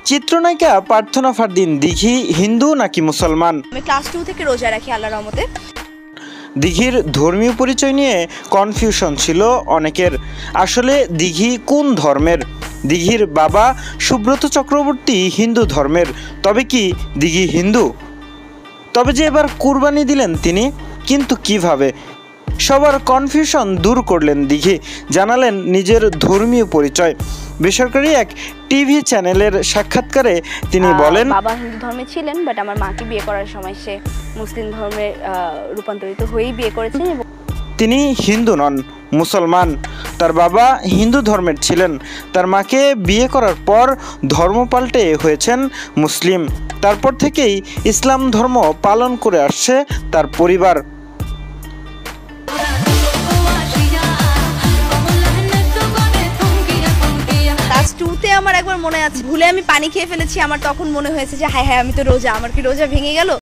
চিত্রনায়িকা প্রার্থনা ফারদিন দিঘি হিন্দু নাকি মুসলমান? আমি ক্লাস 2 থেকে রোজা রাখি আল্লাহর রহমতে। দিঘির ধর্মীয় পরিচয় নিয়ে কনফিউশন ছিল অনেকের। আসলে দিঘি কোন ধর্মের? দিঘির বাবা সুব্রত চক্রবর্তী হিন্দু ধর্মের। তবে কি দিঘি হিন্দু? তবে যে এবার কুরবানি দিলেন তিনি, কিন্তু কিভাবে? সবার কনফিউশন দূর করলেন দিঘি, জানালেন নিজের ধর্মীয় পরিচয়। বেসরকারি এক টিভি চ্যানেলের সাক্ষাৎকারে তিনি বলেন, বাবা হিন্দু ধর্মে ছিলেন, বাট আমার মাকে বিয়ে করার সময় সে মুসলিম ধর্মে রূপান্তরিত হয়েই বিয়ে করেছেন। তিনি হিন্দু নন, মুসলমান। তার বাবা হিন্দু ধর্মের ছিলেন, তার মাকে বিয়ে করার পর ধর্ম পাল্টে হয়েছেন মুসলিম। তারপর থেকেই ইসলাম ধর্ম পালন করে আসছে তার পরিবার। ক্লাস 2-তে আমার একবার মনে আছে, ভুলে আমি পানি খেয়ে ফেলেছি। আমার তখন মনে হয়েছে যে হায় হায়, আমি তো রোজা, আমার কি রোজা ভেঙে গেল?